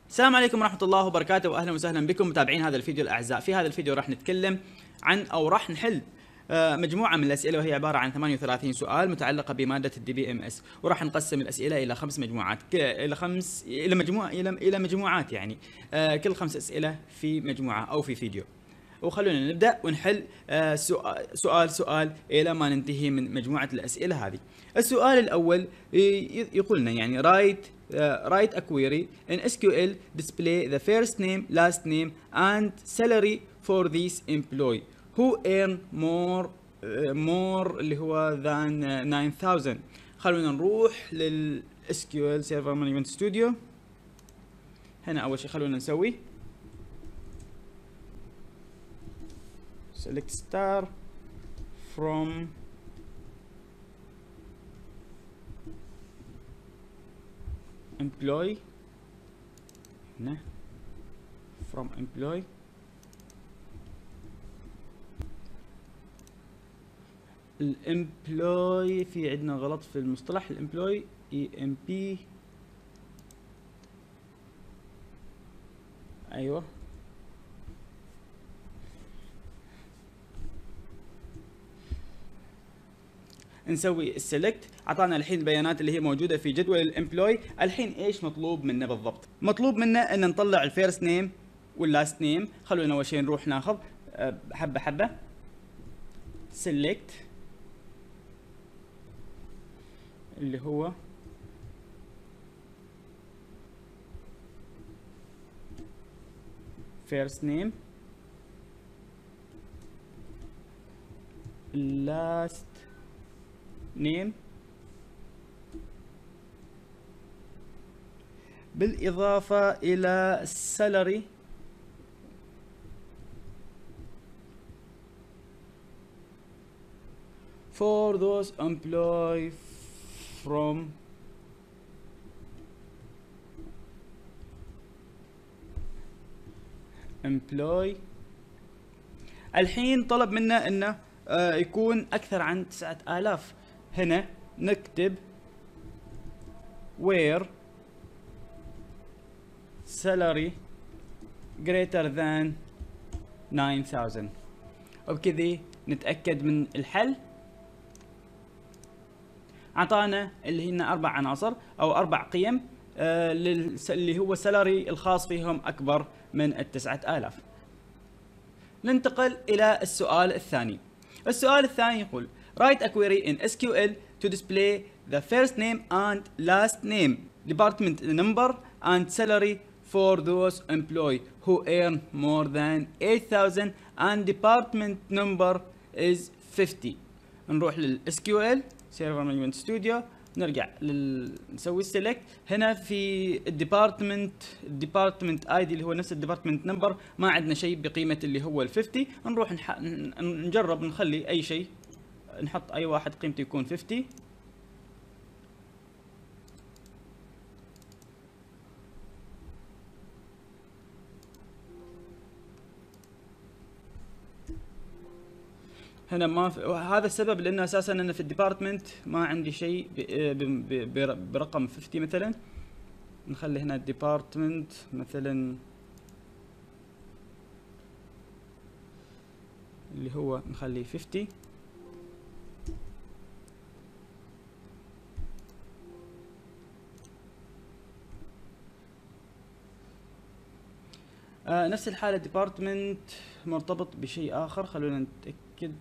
السلام عليكم ورحمة الله وبركاته، واهلا وسهلا بكم متابعين هذا الفيديو الاعزاء. في هذا الفيديو راح نتكلم عن او راح نحل مجموعة من الاسئلة، وهي عبارة عن 38 سؤال متعلقة بمادة الدي بي ام اس، وراح نقسم الاسئلة الى 5 مجموعات، الى مجموعات يعني كل 5 اسئلة في مجموعة او في فيديو. وخلونا نبدأ ونحل سؤال إلى ما ننتهي من مجموعة الأسئلة هذه. السؤال الأول يقول لنا يعني write a query in SQL display the first name, last name and salary for this employee who earn more اللي هو than 9000. خلونا نروح لل SQL Server Management Studio. هنا أول شيء خلونا نسوي select star from employee. هنا from employee. الامبلوي في عندنا غلط في المصطلح. الامبلوي EMP. ايوه نسوي السلكت. اعطانا الحين البيانات اللي هي موجوده في جدول الامبلوي. الحين ايش مطلوب منا بالضبط؟ مطلوب منا ان نطلع الفيرست نيم واللاست نيم. خلونا اول شيء نروح ناخذ حبه حبه. سلكت اللي هو first name last name بالإضافة إلى salary for those employed from employee. الحين طلب منا انه يكون اكثر عن 9000. هنا نكتب where salary greater than 9000. وبكذا نتأكد من الحل. اعطانا اللي هن 4 عناصر او 4 قيم اللي هو السالري الخاص فيهم اكبر من 9000. ننتقل الى السؤال الثاني. السؤال الثاني يقول write a query in SQL to display the first name and last name, department number and salary for those employed who earn more than 8000 and department number is 50. نروح لل SQL Server Management Studio، نرجع نسوي السيلكت. هنا في الديبارتمنت اي دي اللي هو نفس الديبارتمنت نمبر ما عندنا شيء بقيمه اللي هو ال 50. نروح نجرب نخلي اي شيء، نحط اي واحد قيمته يكون 50. هنا ما في، هذا السبب لانه اساسا انا في الديبارتمنت ما عندي شيء برقم 50 مثلا. نخلي هنا الديبارتمنت مثلا اللي هو نخليه 50. نفس الحالة ديبارتمنت مرتبط بشيء اخر. خلونا نتأكد،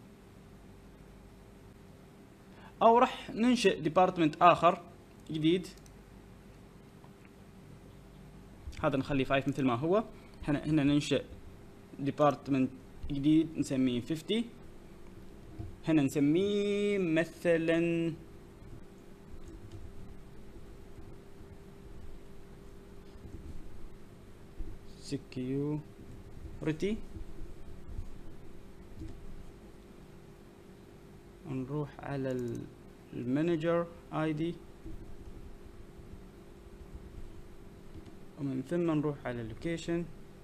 او راح ننشئ ديبارتمنت اخر جديد. هذا نخليه 5 مثل ما هو. هنا ننشئ ديبارتمنت جديد نسميه 50. هنا نسميه مثلا security. نروح على المانجر اي دي، ومن ثم نروح على اللوكيشن.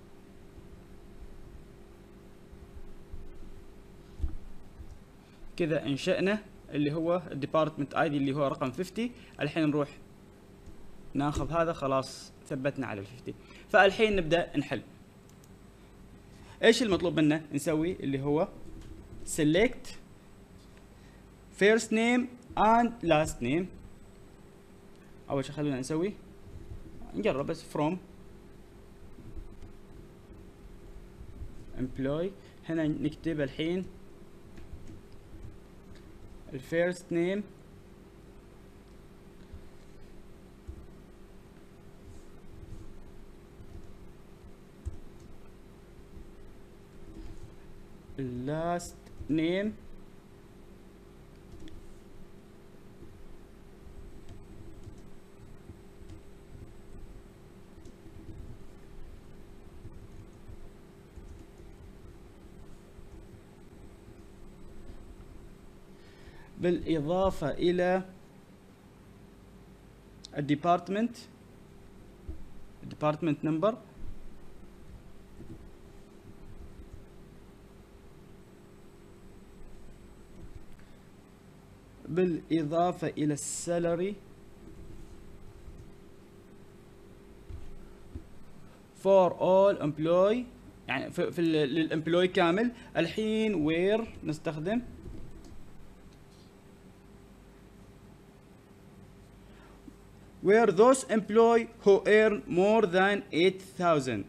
كذا انشأنا اللي هو الديبارتمنت اي دي اللي هو رقم 50. الحين نروح ناخذ هذا خلاص ثبتنا على ال 50. فالحين نبدا نحل. ايش المطلوب منا نسوي؟ اللي هو select first name and last name. اول شيء خلونا نسوي نجرب بس from employee. هنا نكتب الحين ال first name last name بالإضافة إلى الديبارتمنت نمبر بالإضافة إلى السالري for all employee، يعني في للامبلوي كامل. الحين where نستخدم where those employee who earn more than 8,000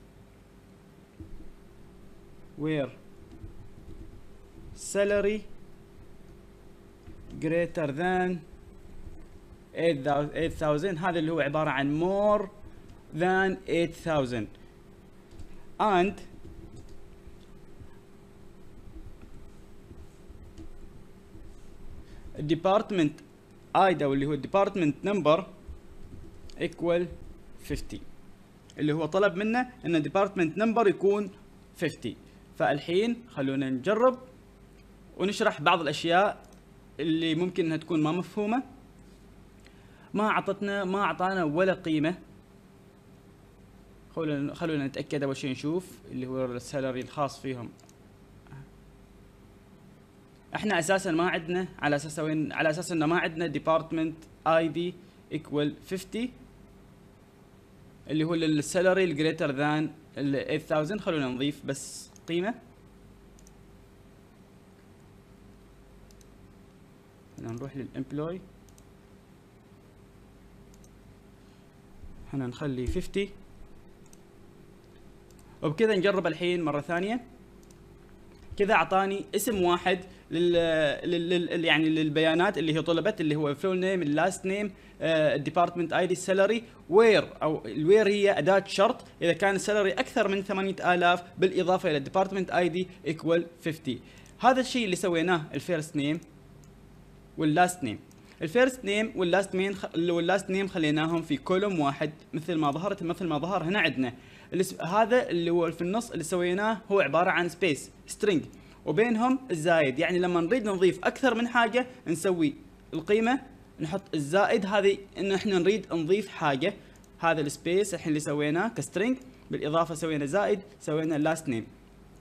where salary greater than 8,000، هذا اللي هو عبارة عن more than 8,000 and department ID اللي هو department number equal 50، اللي هو طلب منا ان department number يكون 50. فالحين خلونا نجرب ونشرح بعض الاشياء اللي ممكن انها تكون ما مفهومة. ما اعطانا ولا قيمة. خلونا نتأكد اول شيء نشوف اللي هو السالري الخاص فيهم. احنا اساسا ما عندنا على اساس انه ما عندنا department ID equal 50 اللي هو السالري الجريتر ذان ال 8000. خلونا نضيف بس قيمة. نروح للامبلوي، هنا نخلي 50 وبكذا نجرب الحين مرة ثانية. كذا اعطاني اسم واحد يعني للبيانات اللي هي طلبت، اللي هو فول نيم، اللاست نيم، الديبارتمنت اي دي، السالري، وير او الوير هي اداة شرط اذا كان السالري اكثر من 8000 بالاضافة الى الديبارتمنت اي دي ايكوال 50. هذا الشيء اللي سويناه الفيرست نيم واللاست نيم. الفيرست نيم واللاست نيم خليناهم في كولوم واحد مثل ما ظهر هنا عندنا. هذا اللي هو في النص اللي سويناه هو عبارة عن سبيس سترينج وبينهم الزايد، يعني لما نريد نضيف اكثر من حاجة نسوي القيمة نحط الزائد. هذه ان احنا نريد نضيف حاجة، هذا السبيس الحين اللي سويناه كسترينج، بالاضافة سوينا زائد، سوينا اللاست نيم.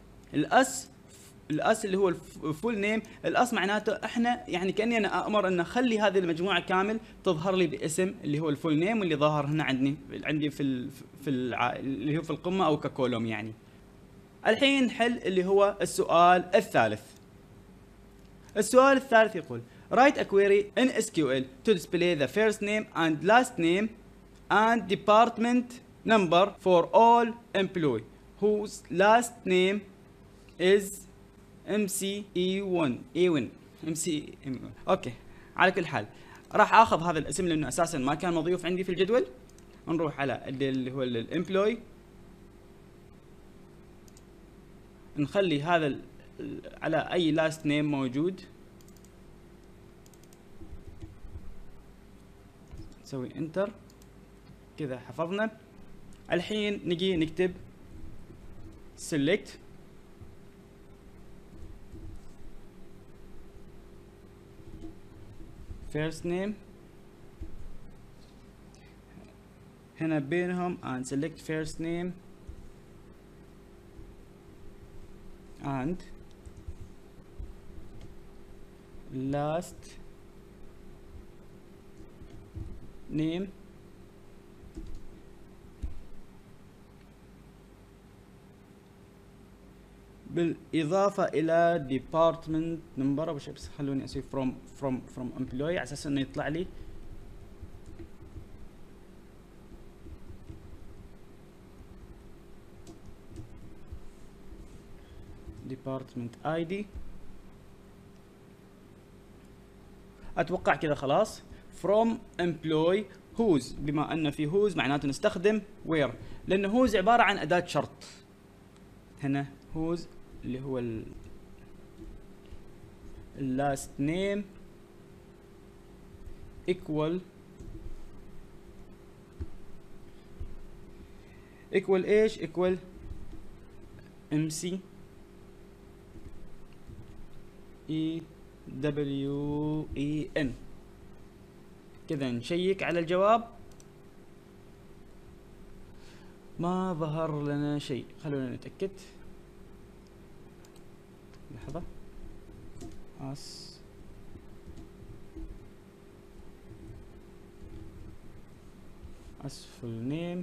الاس اللي هو الفول نيم، الاس معناته احنا يعني كاني انا امر ان اخلي هذه المجموعه كامل تظهر لي باسم اللي هو الفول نيم، واللي ظاهر هنا عندي اللي هو في القمه او ككولوم يعني. الحين نحل اللي هو السؤال الثالث. السؤال الثالث يقول write a query in SQL to display the first name and last name and department number for all employee whose last name is MC1 اوكي. على كل حال راح اخذ هذا الاسم لانه اساسا ما كان مضيوف عندي في الجدول. نروح على اللي هو الامبلوي، نخلي هذا على اي لاست نيم موجود، نسوي انتر كذا حفظنا. الحين نجي نكتب select first name، هنا بينهم and select first name and last name بالاضافه الى ديبارتمنت نمبر. اول شيء بس خلوني اسوي فروم امبلوي على اساس انه يطلع لي ديبارتمنت اي دي. اتوقع كذا خلاص. from employee whose، بما ان في whose معناته نستخدم where، لان whose عباره عن اداه شرط. هنا whose اللي هو last name equal ايش؟ equal MC EWEN. كذا نشيك على الجواب، ما ظهر لنا شيء. خلونا نتأكد لحظة. full name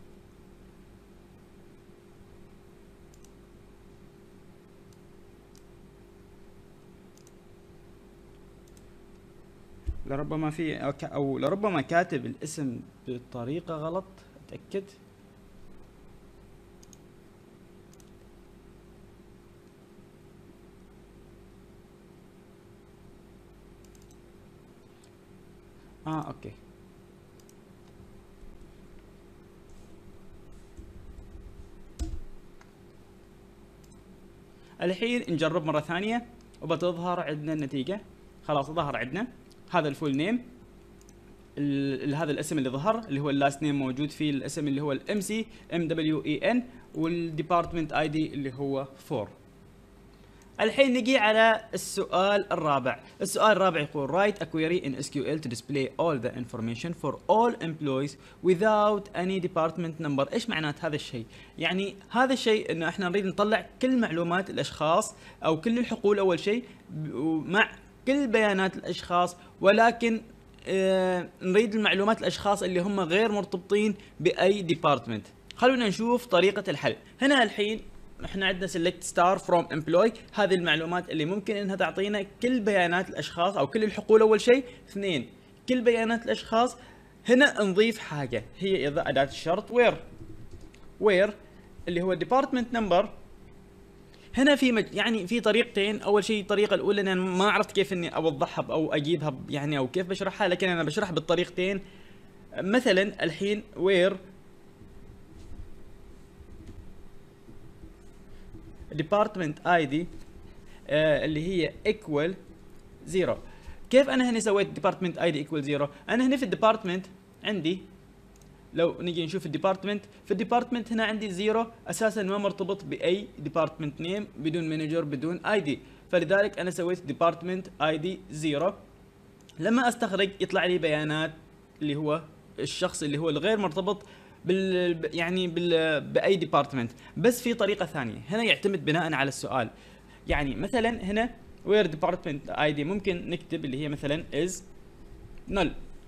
لربما في او لربما كاتب الاسم بطريقة غلط. اتأكد. اوكي. الحين نجرب مرة ثانية وبتظهر عندنا النتيجة. خلاص ظهر عندنا هذا الفول نيم، هذا الاسم اللي ظهر اللي هو اللاست نيم موجود فيه الاسم اللي هو الام سي MWEN، والديبارتمنت اي دي اللي هو 4. الحين نجي على السؤال الرابع. السؤال الرابع يقول write a query in SQL to display all the information for all employees without any department number. ايش معنات هذا الشيء؟ يعني هذا الشيء انه احنا نريد نطلع كل معلومات الاشخاص او كل الحقول اول شيء مع كل بيانات الاشخاص، ولكن نريد المعلومات الاشخاص اللي هم غير مرتبطين باي ديبارتمنت. خلونا نشوف طريقة الحل. هنا الحين احنا عندنا select star from employee، هذه المعلومات اللي ممكن انها تعطينا كل بيانات الاشخاص او كل الحقول اول شيء. 2 كل بيانات الاشخاص. هنا نضيف حاجة هي اداة الشرط where اللي هو department number. هنا في يعني في طريقتين. اول شيء الطريقة الاولى انا ما عرفت كيف اني اوضحها او اجيبها يعني او كيف بشرحها، لكن انا بشرح بالطريقتين. مثلا الحين where department ID اللي هي equal 0. كيف انا هنا سويت department ID equal 0؟ انا هنا في الديبارتمنت عندي، لو نيجي نشوف الديبارتمنت، في الديبارتمنت هنا عندي 0 اساسا ما مرتبط باي ديبارتمنت نيم، بدون مانجر بدون ID، فلذلك انا سويت department ID 0. لما استخرج يطلع لي بيانات اللي هو الشخص اللي هو الغير مرتبط باي ديبارتمنت. بس في طريقه ثانيه هنا يعتمد بناء على السؤال. يعني مثلا هنا وير ديبارتمنت اي دي ممكن نكتب اللي هي مثلا از null.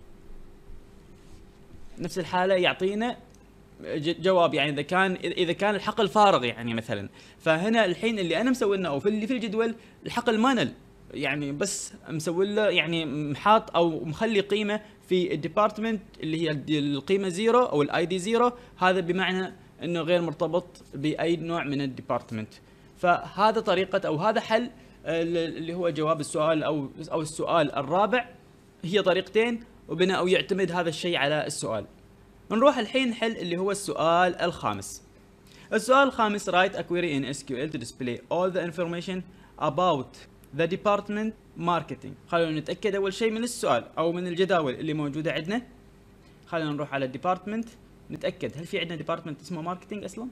نفس الحاله يعطينا جواب، يعني اذا كان الحقل فارغ يعني مثلا. فهنا الحين اللي انا مسوي لنا او في الجدول الحقل ما نل، يعني بس مسوي له يعني محاط او مخلي قيمه في الديبارتمنت اللي هي القيمه 0 او الاي دي 0. هذا بمعنى انه غير مرتبط باي نوع من الديبارتمنت. فهذا طريقه او هذا حل اللي هو جواب السؤال او السؤال الرابع. هي طريقتين وبناء او يعتمد هذا الشيء على السؤال. نروح الحين نحل اللي هو السؤال الخامس. السؤال الخامس write a query in SQL to display all the information about the department marketing. خلونا نتأكد أول شيء من السؤال أو من الجداول اللي موجودة عندنا. خلونا نروح على department نتأكد هل في عندنا department اسمه marketing أصلا؟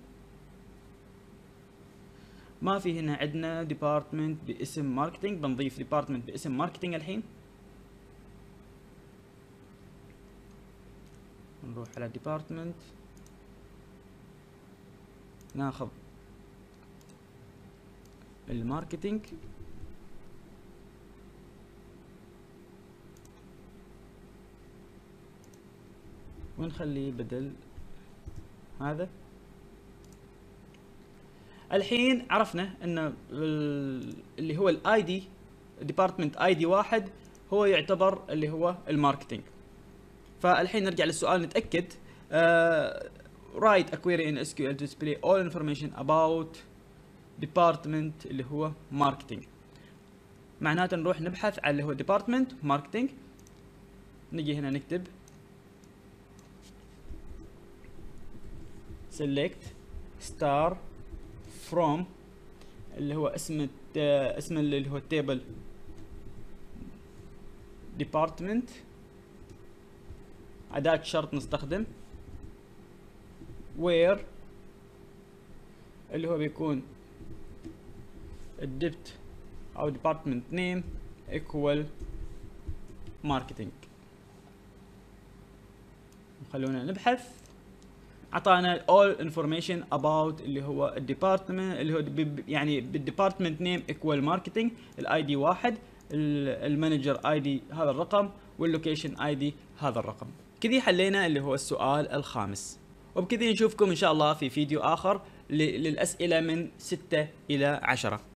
ما في هنا عندنا department باسم marketing. بنضيف department باسم marketing الحين. نروح على department ناخذ الماركتينج ونخليه بدل هذا. الحين عرفنا ان اللي هو الاي دي ديبارتمنت اي دي واحد هو يعتبر اللي هو الماركتينج. فالحين نرجع للسؤال نتاكد. write a query in SQL to display all information about department اللي هو marketing. معناته نروح نبحث على اللي هو department marketing. نجي هنا نكتب select star from اللي هو اسم اللي هو التيبل department، أداة شرط نستخدم where اللي هو بيكون الدبت أو department name equal marketing. خلونا نبحث. عطانا all information about اللي هو الديبارتمنت اللي هو يعني بالديبارتمنت نيم equal marketing، الاي دي واحد، المانجر اي دي هذا الرقم، واللوكيشن اي دي هذا الرقم. كذي حلينا اللي هو السؤال الخامس. وبكذي نشوفكم ان شاء الله في فيديو اخر للاسئله من 6 إلى 10.